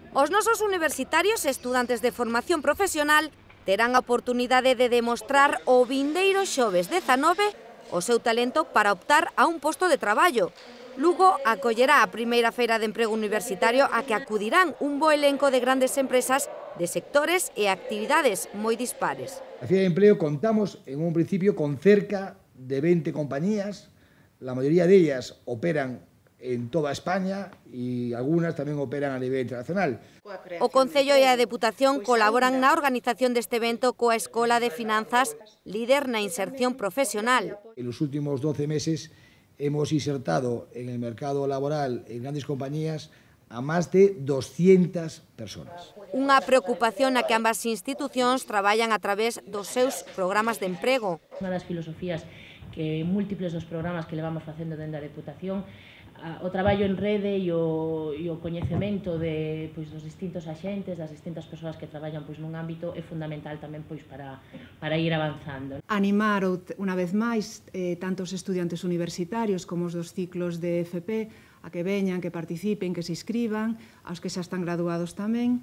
Os nosos universitarios e estudantes de formación profesional terán a oportunidade de demostrar o vindeiro xoves 19 o seu talento para optar a un posto de traballo. Lugo acollerá a primeira feira de emprego universitario a que acudirán un bo elenco de grandes empresas de sectores e actividades moi dispares. A Feira de Empleo contamos en un principio con cerca de 20 compañías, la mayoría de ellas operan en toda España e algunhas tamén operan a nivel internacional. O Concello e a Deputación colaboran na organización deste evento coa Escola de Finanzas, líder na inserción profesional. En los últimos 12 meses hemos insertado en el mercado laboral en grandes compañías a máis de 200 personas. Unha preocupación na que ambas institucións traballan a través dos seus programas de emprego. Unha das filosofías que múltiples dos programas que levamos facendo dende a Deputación, o traballo en rede e o coñecemento dos distintos axentes, das distintas persoas que traballan nun ámbito é fundamental tamén para ir avanzando. Animar unha vez máis tanto os estudiantes universitarios como os dos ciclos de FP a que veñan, que participen, que se inscriban, aos que xa están graduados tamén.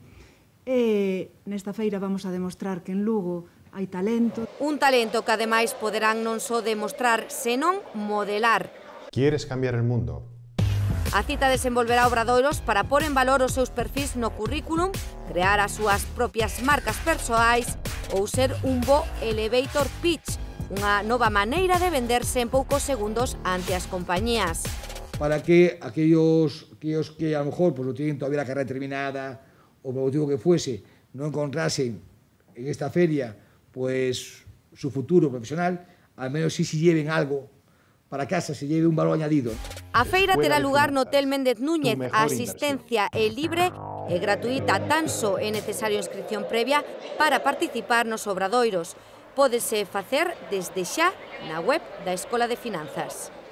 E nesta feira vamos a demostrar que en Lugo hai talento. Un talento que ademais poderán non só demostrar, senón modelar. ¿Quieres cambiar el mundo? A cita desenvolverá obradoiros para pôr en valor os seus perfis no currículum, crear as súas propias marcas persoais ou ser un bo elevator pitch, unha nova maneira de venderse en poucos segundos ante as compañías. Para que aquellos que a lo mejor no tienen todavía la carrera terminada o por el motivo que fuese, no encontrasen en esta feria pues su futuro profesional, al menos sí se lleven algo para casa, se lleve un valor añadido. A feira terá lugar no Hotel Méndez Núñez. A asistencia é libre e gratuita, tan só é necesario inscripción previa para participar nos obradoiros. Pódese facer desde xa na web da Escola de Finanzas.